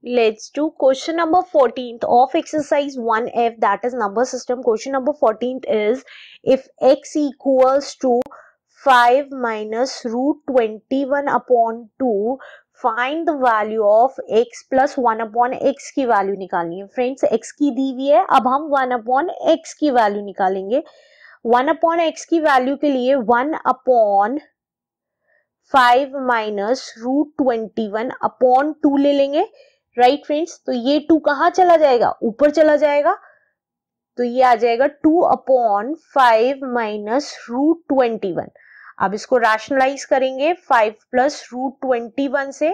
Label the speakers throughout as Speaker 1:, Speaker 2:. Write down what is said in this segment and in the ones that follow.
Speaker 1: Let's do question number 14th of exercise 1F, that is number system. Question number 14th is, if x equals to 5 minus root 21 upon 2, find the value of x plus 1 upon x की value निकालनी है. Friends, x की दी हुई है, अब हम 1 upon x की value निकालेंगे. 1 upon x की वैल्यू के लिए 1 upon 5 माइनस रूट 21 अपॉन 2 ले लेंगे. राइट फ्रेंड्स, तो ये 2 कहां चला जाएगा? ऊपर चला जाएगा, तो ये आ जाएगा 2 अपॉन 5 माइनस रूट 21. अब इसको रैशनलाइज करेंगे 5 प्लस रूट 21 से,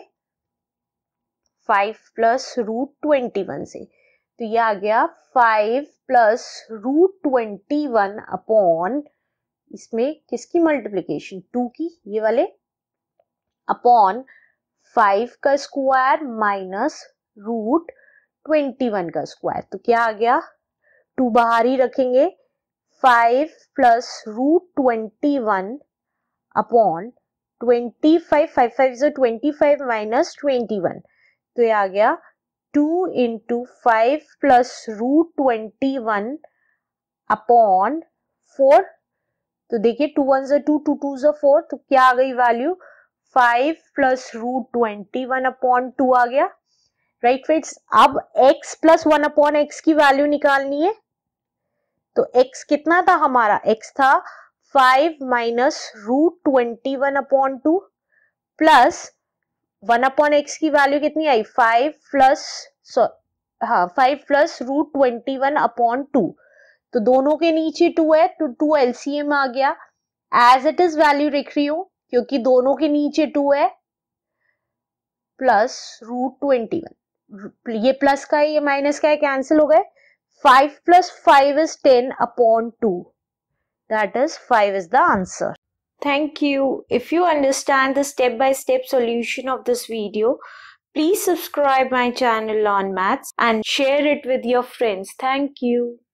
Speaker 1: 5 प्लस रूट 21 से, तो ये आ गया 5 प्लस रूट 21 अपॉन, इसमें किसकी मल्टीप्लीकेशन? 2 की, ये वाले, अपॉन 5 का स्क्वायर माइनस रूट 21 का स्क्वायर. तो क्या आ गया? 2 बाहर ही रखेंगे, 5 प्लस रूट 21 अपॉन 25, 5 5 25 माइनस 21, तो ये आ गया 2 इंटू 5 प्लस रूट 21 अपॉन 4. तो देखिए 2 1 2, 2 2 4, तो क्या आ गई वैल्यू? 5 प्लस रूट 21 अपॉन 2 आ गया. राइट फ्रेंड्स, अब x प्लस 1 अपॉन x की वैल्यू निकालनी है. तो x कितना था हमारा? x था 5 minus root 21 upon 2 plus 1 upon x की वैल्यू कितनी आई? 5 प्लस रूट 21 अपॉन 2. तो दोनों के नीचे 2 है, तो 2 एलसीएम आ गया. एज इट इज वैल्यू लिख रही हूं क्योंकि दोनों के नीचे 2 है, प्लस रूट 21. ये प्लस का है, ये माइनस का है, कैंसिल हो गए. 5 plus 5 is 10 upon 2. That is 5 is the answer. Thank you. If you understand the step-by-step solution of this video, please subscribe my channel on Maths and share it with your friends. Thank you.